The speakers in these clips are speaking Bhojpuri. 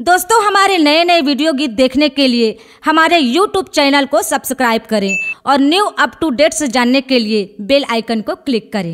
दोस्तों हमारे नए नए वीडियो गीत देखने के लिए हमारे YouTube चैनल को सब्सक्राइब करें और न्यू अप टू डेट से जानने के लिए बेल आइकन को क्लिक करें।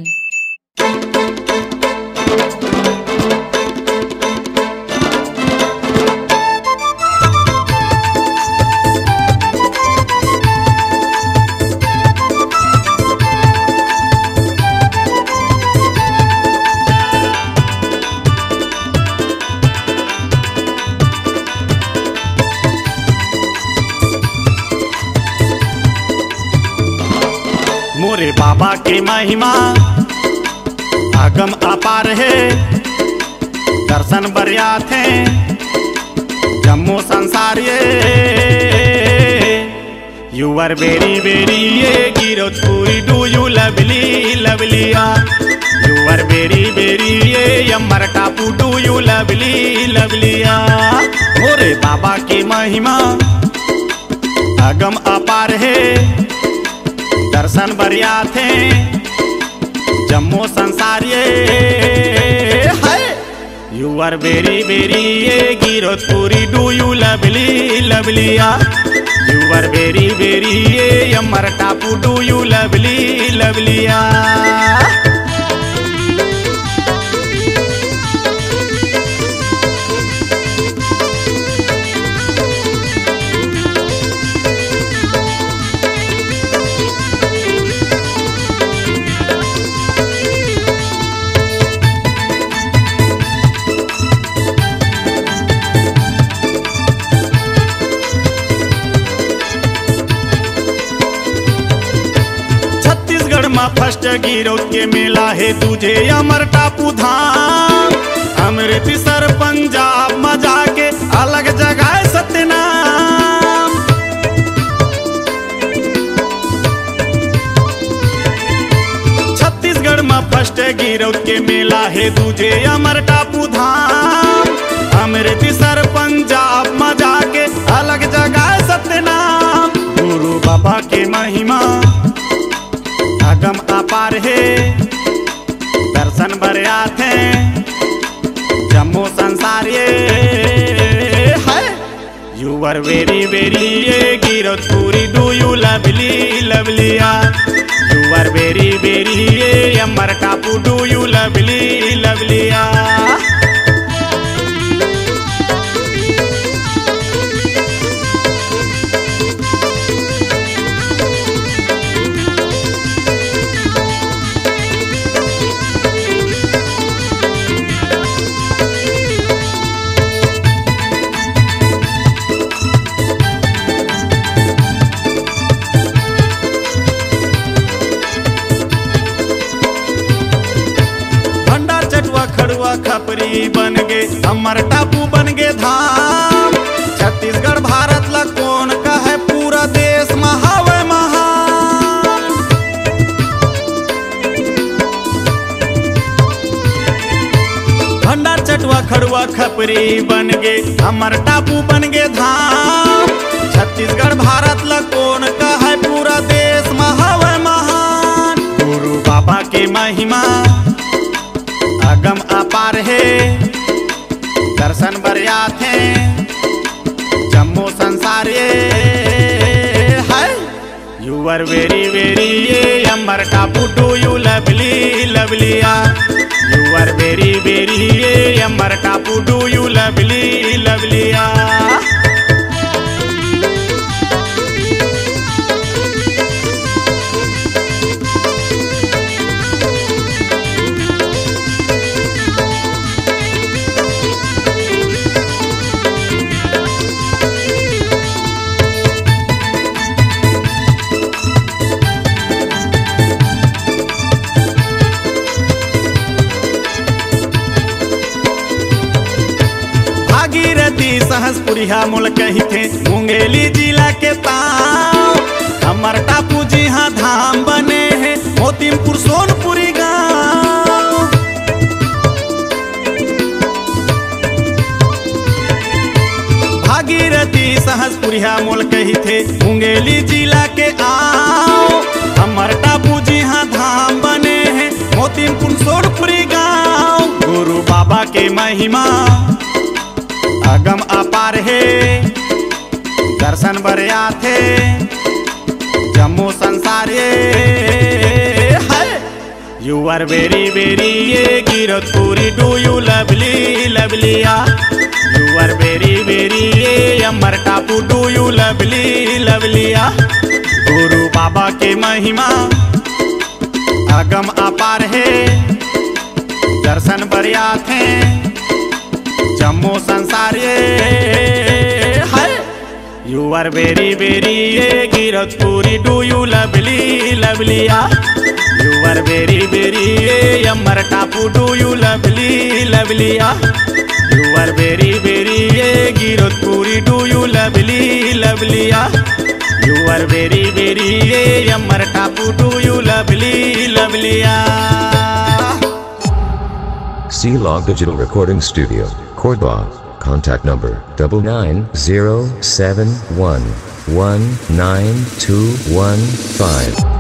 मोरे बाबा की महिमा आगम अपार है, दर्शन बरियात है जम्मू संसार ये। यू आर वेरी वेरी ये गिरफ्तपुरी डू यू लवली लवलिया। यू आर वेरी वेरी ये यमर टापू डू यू लवली लवलिया। मोरे बाबा की महिमा आगम अपार है, दर्शन बरियात है जम्मू संसार ये है। यू आर वेरी वेरी ये गिरफ्तपुरी डू यू लवली लवलिया। यू आर वेरी वेरी ये यमर टापू डू यू लवली लवलिया। फर्स्ट गिरोह के मेला है तुझे अमर टापू धाम। अमृतसर पंजाब मजा के अलग जगह है सत्यनाम। छत्तीसगढ़ में फर्स्ट गिरोह के मेला है तुझे अमर टापू धाम। अमृतसर पंजाब मजा के अलग जगह है सत्यनाम। गुरु बाबा के महिमा आगम अपार है, दर्शन बरियात है जम्मू संसार ये है। यू आर वेरी वेरी ये गिरफ्तपुरी डू यू लवली लवलिया। यू आर वेरी वेरी ये यमर टापू डू यू लवली लवलिया। खड़ुआ खपरी बन गे अमर टापू बन गे धाम। छत्तीसगढ़ भारत ला कौन का है पूरा देश महावे महान। भंडार चटुआ खड़ुआ खपरी बन गे अमर टापू बन गे धाम। छत्तीसगढ़ भारत ला कौन का है पूरा देश महावे महान। गुरु बाबा के महिमा आगम अपार है, दर्शन बरियात है जम्मू संसार ये है। यू आर वेरी वेरी ये यमर टापू डू यू लवली लवलिया। यू आर वेरी वेरी ये यमर टापू डू यू लवली लवलिया। सहसपुरिया मोल कही थे मुंगेली जिला के ताव। अमर टापू जी हाँ धाम बने हैं मोतीमपुर सोनपुरी गाँव। भागीरथी सहसपुरिया मोल कही थे मुंगेली जिला के आओ। अमर टापू जी हाँ धाम बने हैं मोतीमपुर सोनपुरी गाँव। गुरु बाबा के महिमा अगम अपार है दर्शन बरिया थे जम्मू संसार है यू आर वेरी वेरी ये गिरतपुरी डू यू लवली लवलिया यू आर वेरी वेरी ये Amar Tapu do you lovely लवलिया गुरु बाबा के महिमा अगम अपार है दर्शन बरिया थे जम्मू संसार है यू आर वेरी वेरी ये गिरतपुरी डू यू लवली लवलिया यू आर वेरी वेरी ये Amar Tapu do you lovely लवलिया यू आर वेरी वेरी ये गिरतपुरी डू यू लवली लवलिया यू आर वेरी वेरी ये Amar Tapu do you lovely लवलिया। C-Log Digital Recording Studio, Cordoba. Contact number 9907119215.